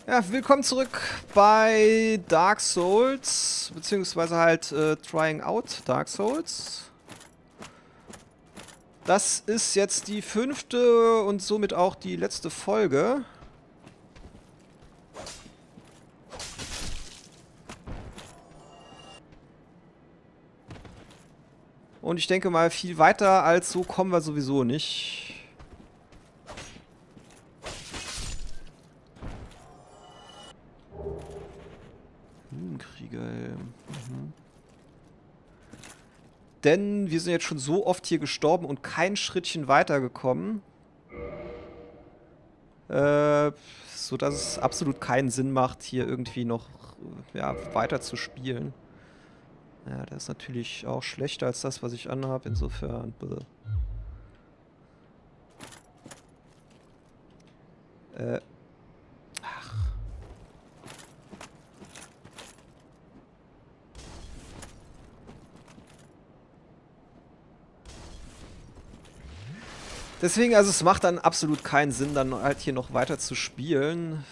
Ja, willkommen zurück bei Dark Souls, beziehungsweise halt Trying Out Dark Souls. Das ist jetzt die 5. und somit auch die letzte Folge. Und ich denke mal, viel weiter als so kommen wir sowieso nicht. Kriegerhelm. Denn wir sind jetzt schon so oft hier gestorben und kein Schrittchen weitergekommen. Sodass es absolut keinen Sinn macht, hier irgendwie noch weiter zu spielen. Ja, das ist natürlich auch schlechter als das, was ich anhabe, insofern. Ach. Deswegen, also es macht dann absolut keinen Sinn, dann halt hier noch weiter zu spielen.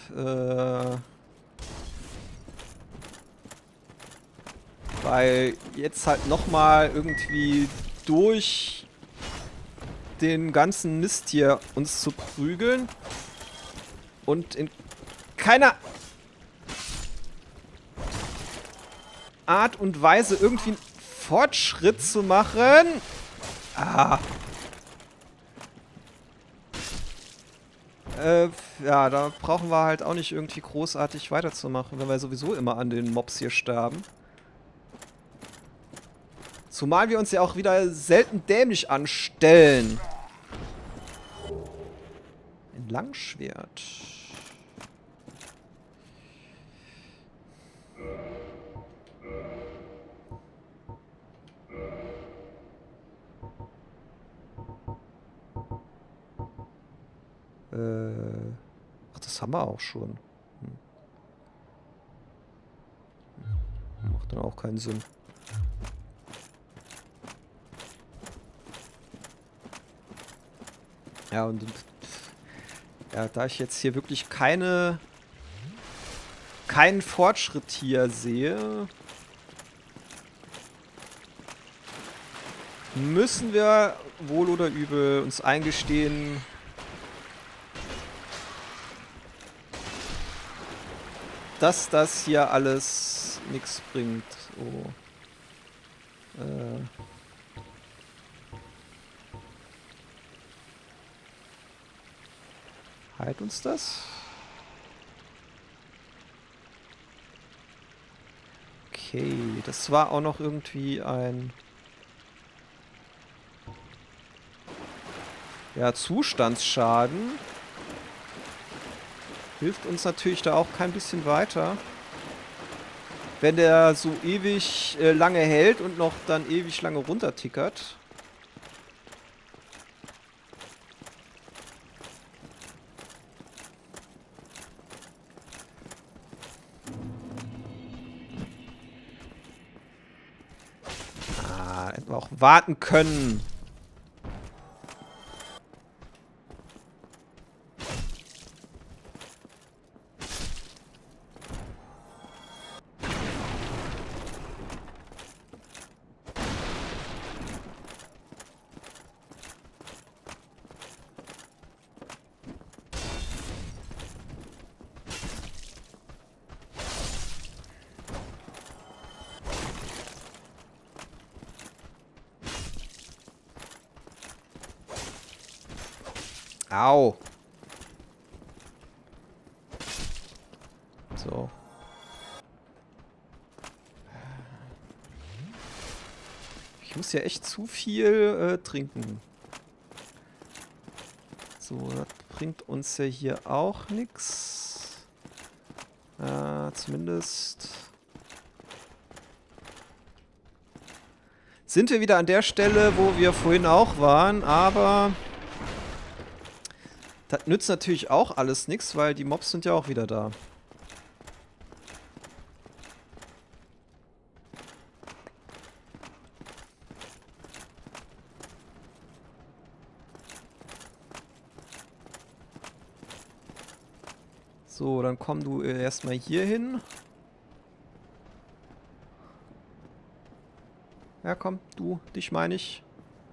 Weil jetzt halt nochmal irgendwie durch den ganzen Mist hier uns zu prügeln und in keiner Art und Weise irgendwie einen Fortschritt zu machen. Ah. Ja, da brauchen wir halt auch nicht irgendwie großartig weiterzumachen, wenn wir sowieso immer an den Mobs hier sterben. Zumal wir uns ja auch wieder selten dämlich anstellen. Ein Langschwert. Ach, das haben wir auch schon. Macht dann auch keinen Sinn. Ja, und ja, da ich jetzt hier wirklich keinen Fortschritt hier sehe, müssen wir wohl oder übel uns eingestehen, dass das hier alles nichts bringt. Oh. Heilt uns das? Okay, das war auch noch irgendwie ein... Ja, Zustandsschaden. Hilft uns natürlich da auch kein bisschen weiter. Wenn der so ewig lange hält und noch dann ewig lange runtertickert. Ah, hätten wir auch warten können. Au. So. Ich muss ja echt zu viel trinken. So, das bringt uns ja hier auch nichts. Zumindest sind wir wieder an der Stelle, wo wir vorhin auch waren, aber das nützt natürlich auch alles nichts, weil die Mobs sind ja auch wieder da. So, dann komm du erstmal hier hin. Ja, komm, du, dich meine ich.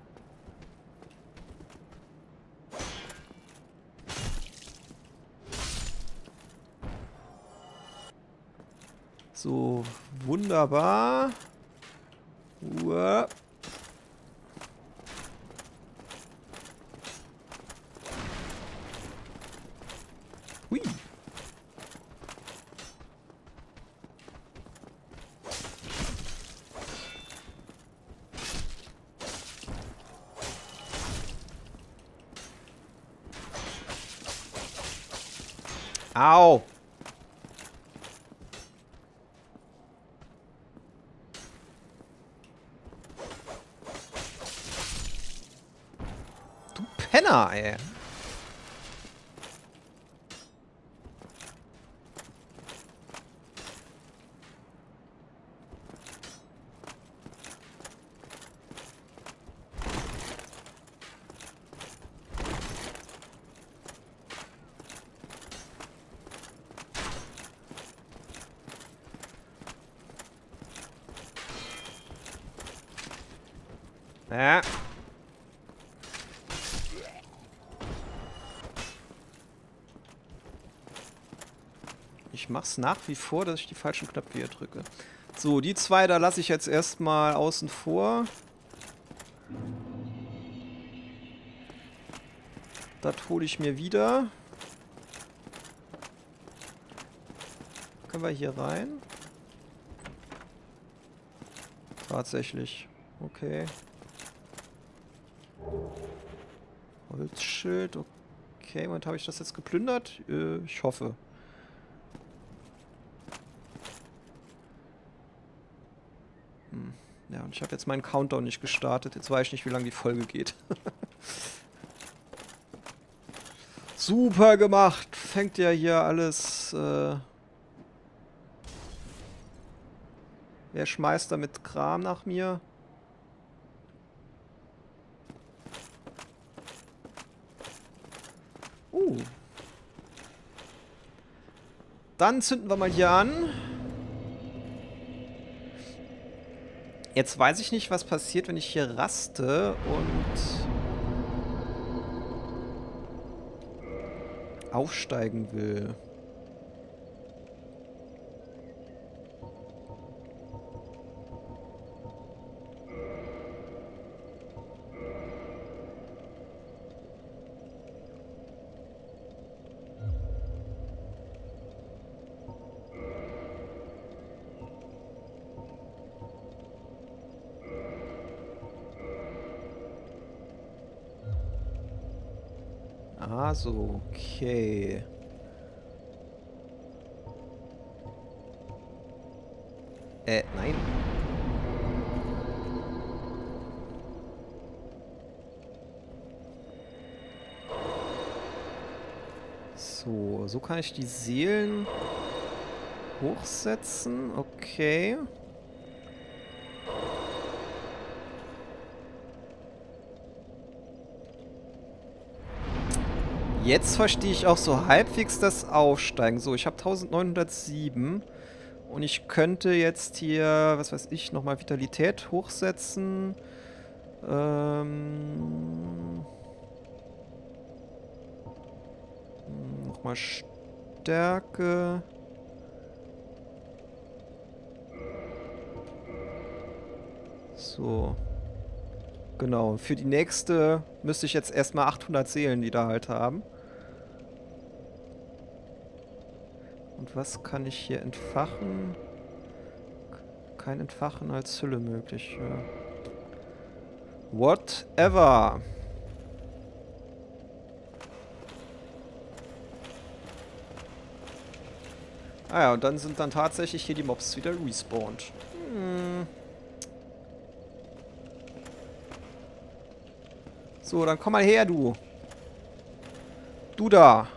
So, wunderbar. Uah. Hui. Au. Du Penner, ey. Ja. Ich mach's nach wie vor, dass ich die falschen Knöpfe hier drücke. So, die zwei, da lasse ich jetzt erstmal außen vor. Das hole ich mir wieder. Können wir hier rein? Tatsächlich. Okay. Holzschild. Okay, Moment, habe ich das jetzt geplündert? Ich hoffe. Ja, und ich habe jetzt meinen Countdown nicht gestartet. Jetzt weiß ich nicht, wie lange die Folge geht. Super gemacht. Fängt ja hier alles... Wer schmeißt da mit Kram nach mir? Dann zünden wir mal hier an. Jetzt weiß ich nicht, was passiert, wenn ich hier raste und aufsteigen will. Ah, so, okay. Nein. So kann ich die Seelen hochsetzen. Okay. Jetzt verstehe ich auch so halbwegs das Aufsteigen. So, ich habe 1907 und ich könnte jetzt hier, was weiß ich, nochmal Vitalität hochsetzen. Nochmal Stärke. So. Genau, für die nächste müsste ich jetzt erstmal 800 Seelen wieder halt haben. Und was kann ich hier entfachen? Kein Entfachen als Hülle möglich. Ja. Whatever. Ah ja, und dann sind dann tatsächlich hier die Mobs wieder respawned. So, dann komm mal her, du. Du da.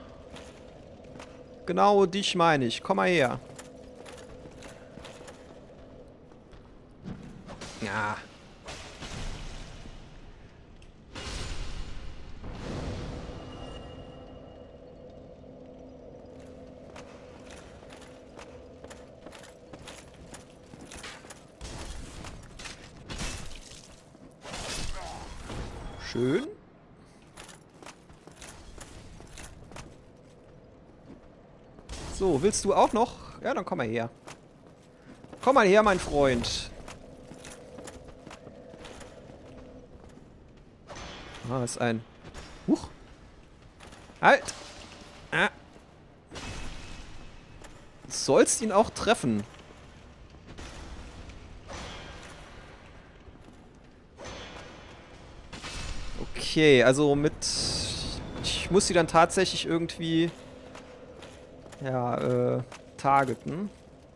Genau dich meine ich. Komm mal her. Ja. Schön. So, willst du auch noch? Ja, dann komm mal her. Komm mal her, mein Freund. Ah, ist ein... Huch. Halt! Ah. Du sollst ihn auch treffen. Okay, also mit... Ich muss sie dann tatsächlich irgendwie... Ja, targeten.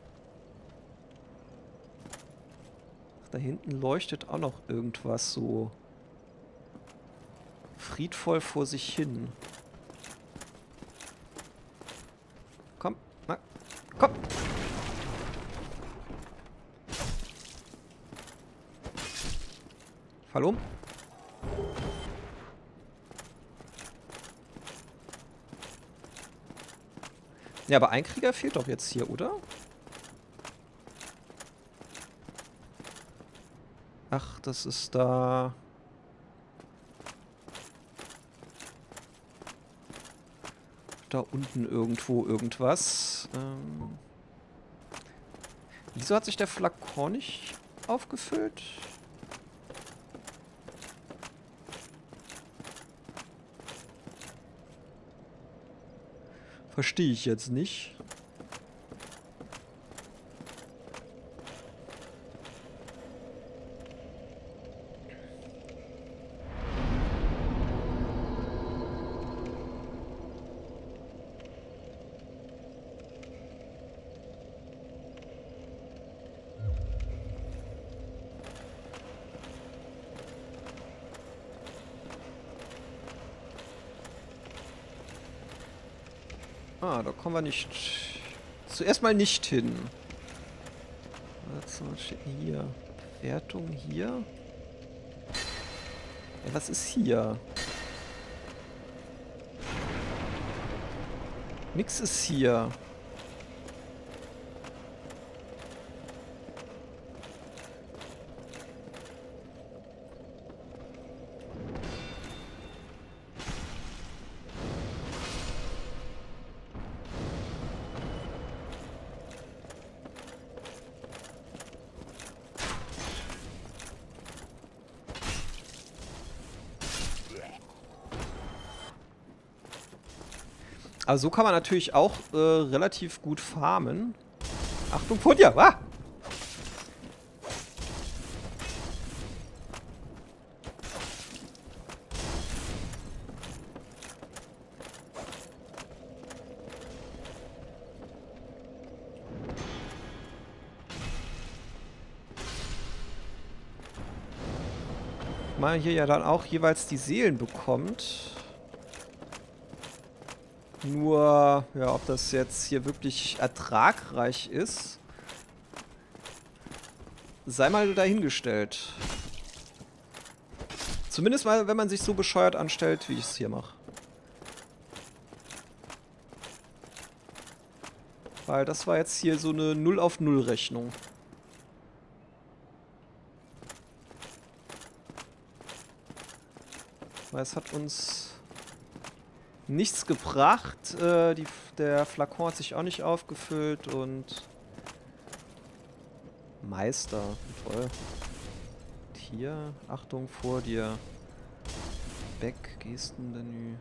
Da hinten leuchtet auch noch irgendwas so... friedvoll vor sich hin. Komm, na, komm! Fall um. Ja, aber ein Krieger fehlt doch jetzt hier, oder? Ach, das ist da... Da unten irgendwo irgendwas. Wieso hat sich der Flakon nicht aufgefüllt? Verstehe ich jetzt nicht. Ah, da kommen wir nicht... Zuerst mal nicht hin. Was steht denn hier? Bewertung hier? Ja, was ist hier? Nix ist hier. Aber so kann man natürlich auch relativ gut farmen. Achtung vor dir! Ah! Mal hier ja dann auch jeweils die Seelen bekommt. Nur, ja, ob das jetzt hier wirklich ertragreich ist, sei mal dahingestellt. Zumindest mal, wenn man sich so bescheuert anstellt, wie ich es hier mache. Weil das war jetzt hier so eine 0 auf 0 Rechnung. Weil es hat uns nichts gebracht. Der Flakon hat sich auch nicht aufgefüllt und... Meister, toll. Und hier, Achtung vor dir. Back, Gestenmenü.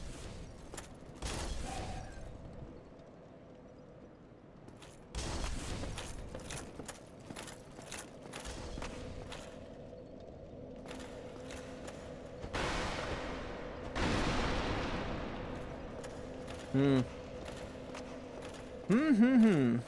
Hm. Hm.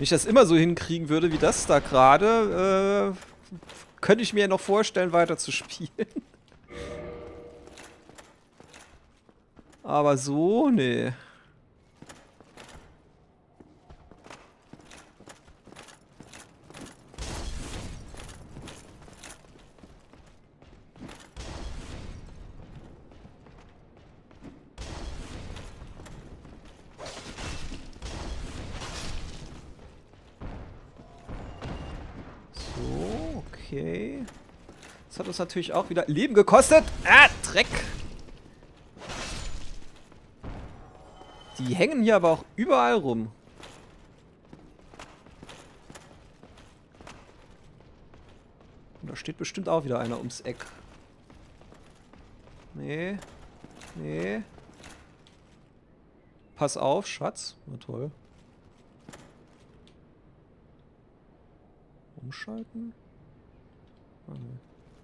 Wenn ich das immer so hinkriegen würde wie das da gerade, könnte ich mir ja noch vorstellen, weiter zu spielen. Aber so, nee. So, okay. Das hat uns natürlich auch wieder Leben gekostet. Ah, Dreck. Die hängen hier aber auch überall rum. Und da steht bestimmt auch wieder einer ums Eck. Nee. Nee. Pass auf, Schatz. Na toll. Umschalten? Ah, nee.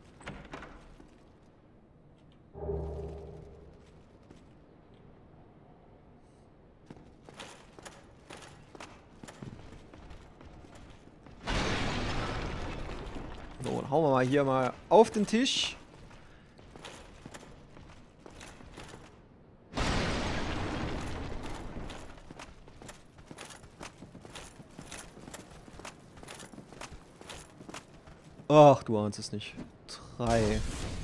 So, dann hauen wir mal hier mal auf den Tisch. Ach, du ahnst es nicht. 3.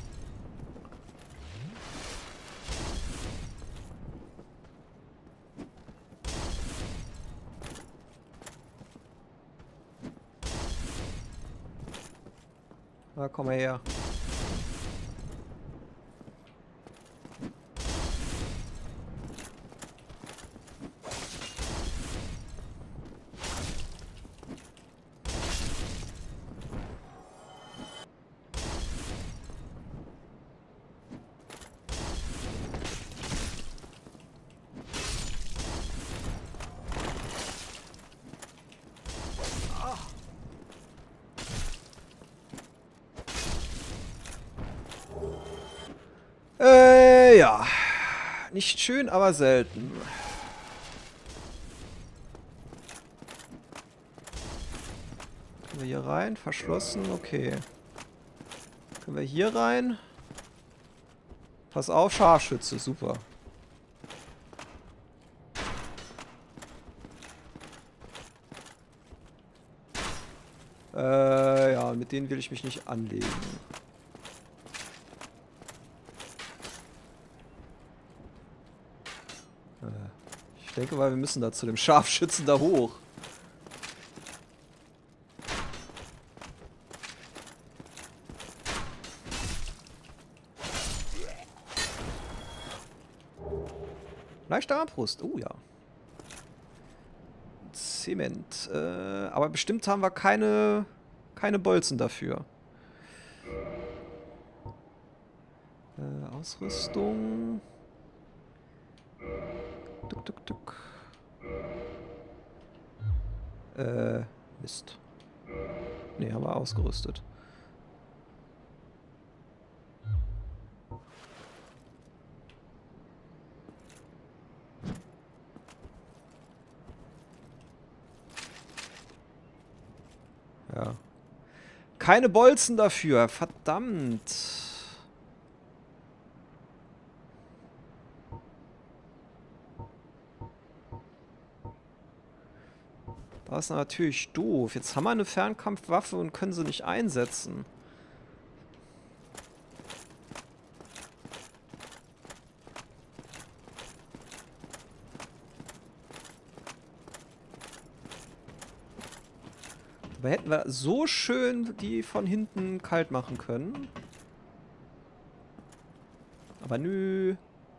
Na, komm mal her. Ja. Nicht schön, aber selten. Können wir hier rein? Verschlossen? Okay. Können wir hier rein? Pass auf, Scharfschütze. Super. Ja, mit denen will ich mich nicht anlegen. Ich denke mal, wir müssen da zu dem Scharfschützen da hoch. Leichte Armbrust. Oh ja. Zement. Aber bestimmt haben wir keine Bolzen dafür. Ausrüstung. Duck, duck, duck. Mist. Ne, haben wir ausgerüstet. Ja. Keine Bolzen dafür. Verdammt. Das ist natürlich doof. Jetzt haben wir eine Fernkampfwaffe und können sie nicht einsetzen. Aber hätten wir so schön die von hinten kalt machen können. Aber nö.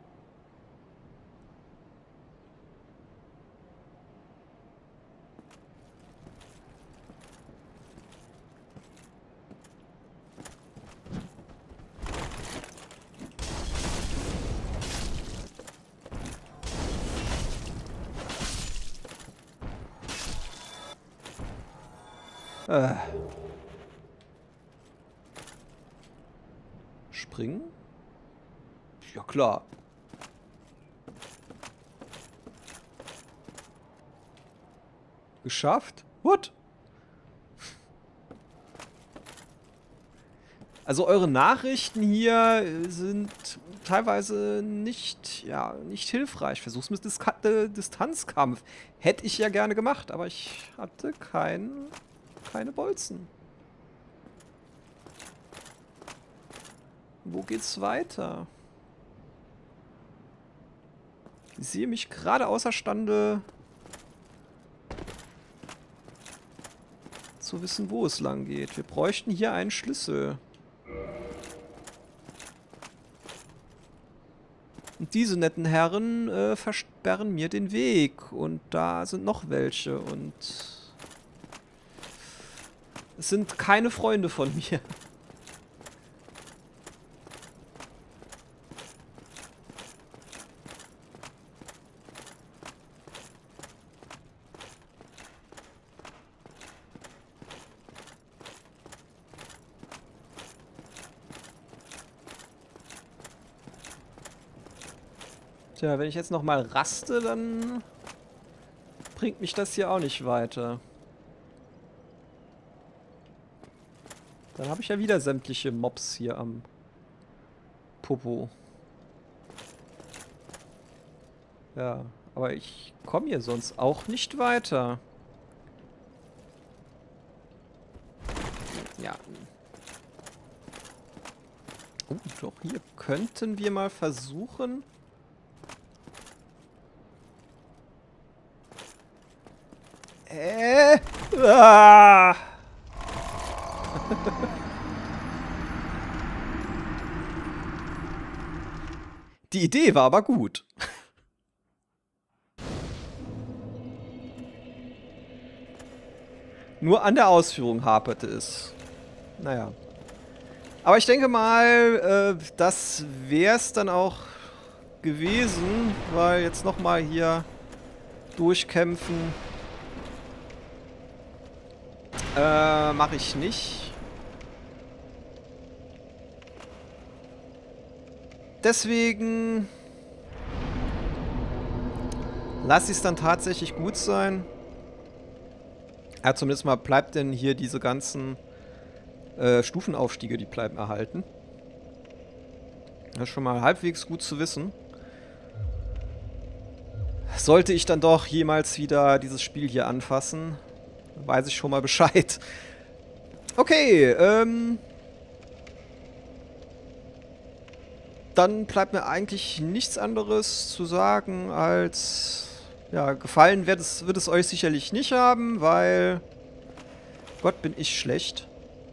Springen? Ja klar. Geschafft? What? Also eure Nachrichten hier sind teilweise nicht, ja, nicht hilfreich. Versuch's mit Distanzkampf. Hätte ich ja gerne gemacht, aber ich hatte keine Bolzen. Wo geht's weiter? Ich sehe mich gerade außerstande zu wissen, wo es lang geht. Wir bräuchten hier einen Schlüssel. Und diese netten Herren versperren mir den Weg. Und da sind noch welche. Und es sind keine Freunde von mir. Tja, wenn ich jetzt nochmal raste, dann bringt mich das hier auch nicht weiter. Dann habe ich ja wieder sämtliche Mobs hier am Popo. Ja, aber ich komme hier sonst auch nicht weiter. Ja. Oh, doch, hier könnten wir mal versuchen... Ah. Die Idee war aber gut. Nur an der Ausführung haperte es. Naja. Aber ich denke mal, das wäre es dann auch gewesen, weil jetzt nochmal hier durchkämpfen mache ich nicht. Deswegen lasse ich es dann tatsächlich gut sein. Ja, zumindest mal bleibt denn hier diese ganzen Stufenaufstiege, die bleiben erhalten. Das ist schon mal halbwegs gut zu wissen. Sollte ich dann doch jemals wieder dieses Spiel hier anfassen, weiß ich schon mal Bescheid. Okay, dann bleibt mir eigentlich nichts anderes zu sagen als... Ja, gefallen wird es euch sicherlich nicht haben, weil... Gott, bin ich schlecht.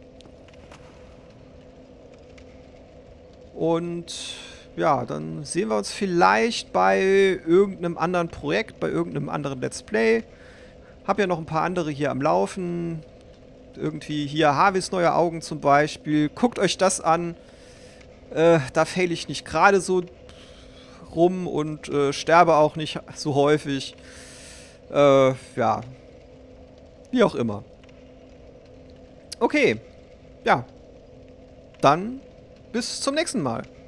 Und... Ja, dann sehen wir uns vielleicht bei irgendeinem anderen Projekt, bei irgendeinem anderen Let's Play. Hab ja noch ein paar andere hier am Laufen. Irgendwie hier Harveys neue Augen zum Beispiel. Guckt euch das an. Da fail ich nicht gerade so rum und sterbe auch nicht so häufig. Ja. Wie auch immer. Okay. Ja. Dann bis zum nächsten Mal.